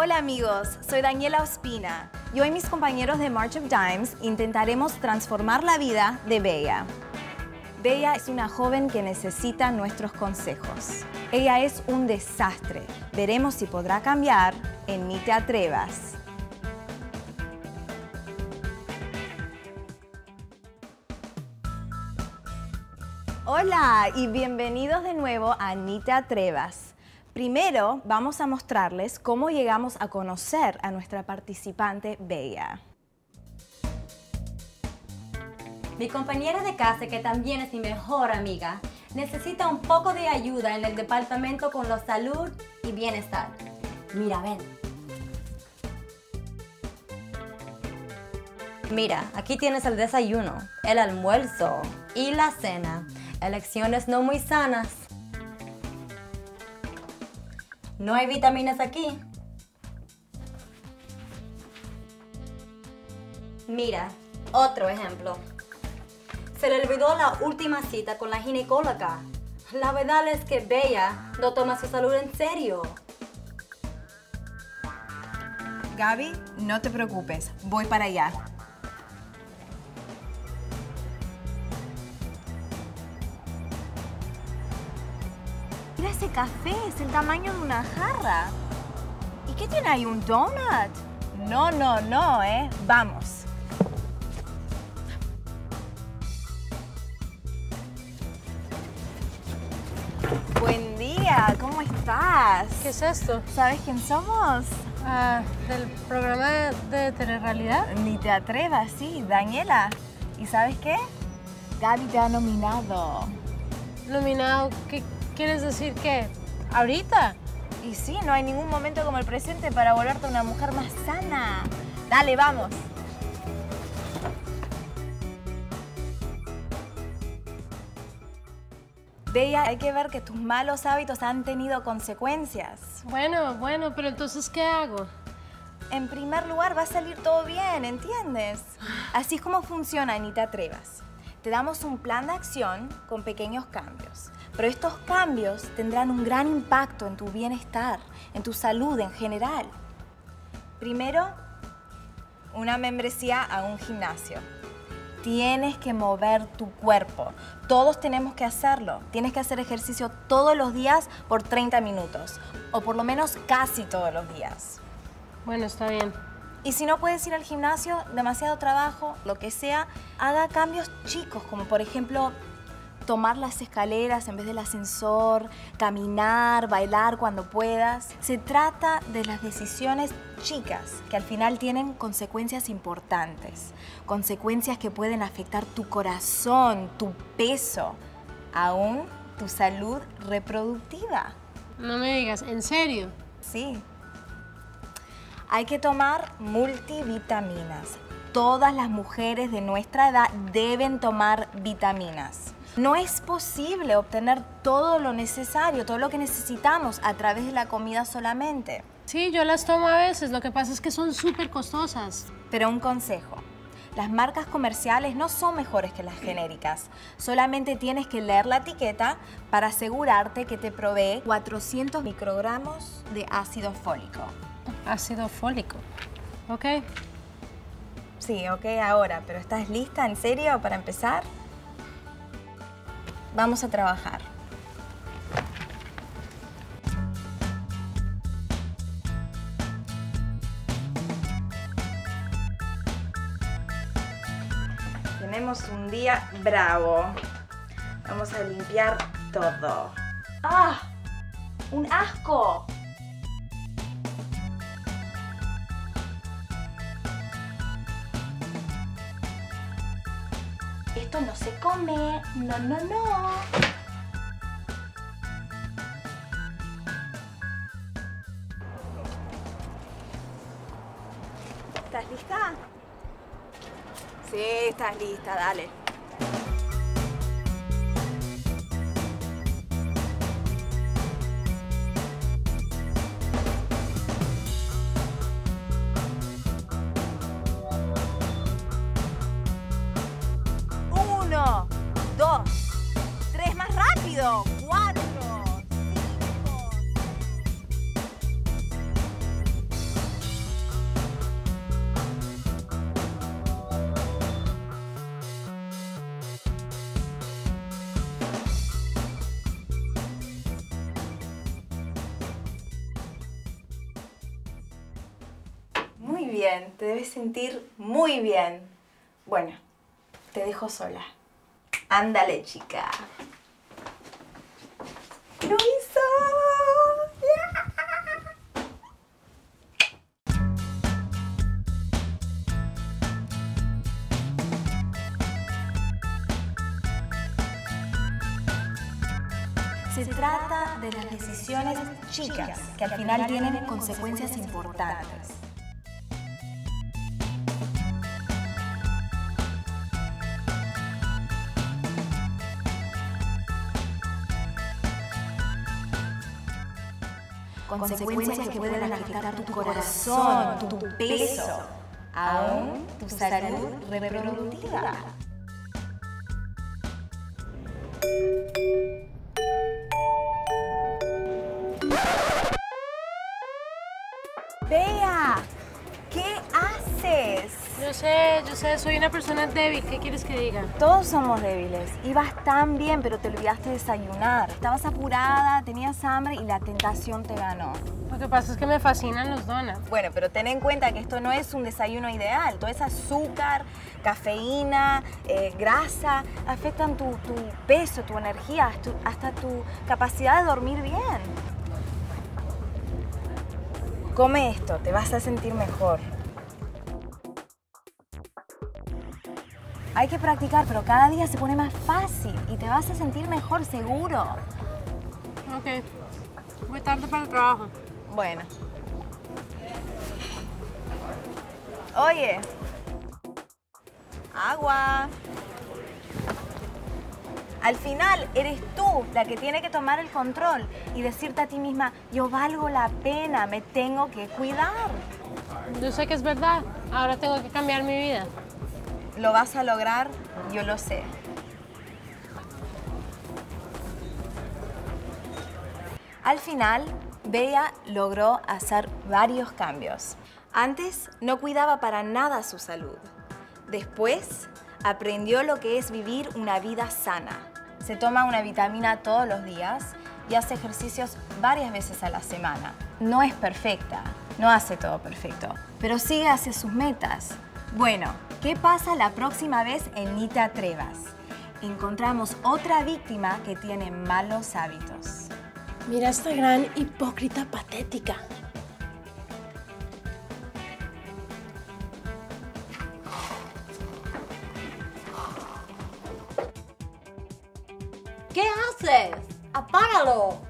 Hola amigos, soy Daniela Ospina. Yo y mis compañeros de March of Dimes intentaremos transformar la vida de Bella. Bella es una joven que necesita nuestros consejos. Ella es un desastre. Veremos si podrá cambiar en Ni te atrevas. Hola y bienvenidos de nuevo a Ni te atrevas. Primero vamos a mostrarles cómo llegamos a conocer a nuestra participante Bella. Mi compañera de casa, que también es mi mejor amiga, necesita un poco de ayuda en el departamento con la salud y bienestar. Mira, ven. Mira, aquí tienes el desayuno, el almuerzo y la cena. Elecciones no muy sanas. No hay vitaminas aquí. Mira, otro ejemplo. Se le olvidó la última cita con la ginecóloga. La verdad es que Bella no toma su salud en serio. Gaby, no te preocupes, voy para allá. Mira ese café, es el tamaño de una jarra. ¿Y qué tiene ahí, un donut? No, vamos. Buen día, ¿cómo estás? ¿Qué es esto? ¿Sabes quién somos? ¿Del programa de telerrealidad? Ni te atrevas, sí, Daniela. ¿Y sabes qué? Gaby te ha nominado. ¿Nominado? ¿Qué quieres decir? ¿Que ahorita? Y sí, no hay ningún momento como el presente para volverte una mujer más sana. Dale, vamos. Bella, hay que ver que tus malos hábitos han tenido consecuencias. Bueno, pero entonces, ¿qué hago? En primer lugar, va a salir todo bien, ¿entiendes? Así es como funciona, Ni te atrevas. Te damos un plan de acción con pequeños cambios. Pero estos cambios tendrán un gran impacto en tu bienestar, en tu salud en general. Primero, una membresía a un gimnasio. Tienes que mover tu cuerpo. Todos tenemos que hacerlo. Tienes que hacer ejercicio todos los días por 30 minutos. O por lo menos casi todos los días. Bueno, está bien. Y si no puedes ir al gimnasio, demasiado trabajo, lo que sea, haga cambios chicos, como por ejemplo, tomar las escaleras en vez del ascensor, caminar, bailar cuando puedas. Se trata de las decisiones chicas que al final tienen consecuencias importantes. Consecuencias que pueden afectar tu corazón, tu peso, aún tu salud reproductiva. No me digas, ¿en serio? Sí. Hay que tomar multivitaminas. Todas las mujeres de nuestra edad deben tomar vitaminas. No es posible obtener todo lo necesario, todo lo que necesitamos a través de la comida solamente. Sí, yo las tomo a veces. Lo que pasa es que son súper costosas. Pero un consejo. Las marcas comerciales no son mejores que las genéricas. Solamente tienes que leer la etiqueta para asegurarte que te provee 400 microgramos de ácido fólico. Ácido fólico. ¿Ok? Sí, ok, ahora. ¿Pero estás lista, en serio, para empezar? Vamos a trabajar. Tenemos un día bravo. Vamos a limpiar todo. ¡Ah! ¡Un asco! Esto no se come. No. ¿Estás lista? Sí, estás lista, dale. Uno, dos, tres, más rápido. 4, 5, 6. bien, te debes sentir muy bien. Bueno, te dejo sola. Ándale, chica. ¡Lo hizo! Se trata de las decisiones chicas que al final tienen consecuencias importantes. Consecuencias que pueden afectar tu corazón, tu peso, aún tu salud reproductiva. Bea, ¿qué haces? Yo sé, soy una persona débil. ¿Qué quieres que diga? Todos somos débiles. Ibas tan bien, pero te olvidaste de desayunar. Estabas apurada, tenías hambre y la tentación te ganó. Lo que pasa es que me fascinan los donuts. Bueno, pero ten en cuenta que esto no es un desayuno ideal. Todo ese azúcar, cafeína, grasa, afectan tu peso, tu energía, hasta tu capacidad de dormir bien. Come esto, te vas a sentir mejor. Hay que practicar, pero cada día se pone más fácil y te vas a sentir mejor, seguro. Ok. Voy tarde para el trabajo. Bueno. Oye. Agua. Al final eres tú la que tiene que tomar el control y decirte a ti misma, yo valgo la pena, me tengo que cuidar. Yo sé que es verdad. Ahora tengo que cambiar mi vida. Lo vas a lograr, yo lo sé. Al final, Bea logró hacer varios cambios. Antes no cuidaba para nada su salud. Después aprendió lo que es vivir una vida sana. Se toma una vitamina todos los días y hace ejercicios varias veces a la semana. No es perfecta, no hace todo perfecto, pero sigue hacia sus metas. Bueno, ¿qué pasa la próxima vez en Ni te atrevas? Encontramos otra víctima que tiene malos hábitos. Mira esta gran hipócrita patética. ¿Qué haces? ¡Apáralo!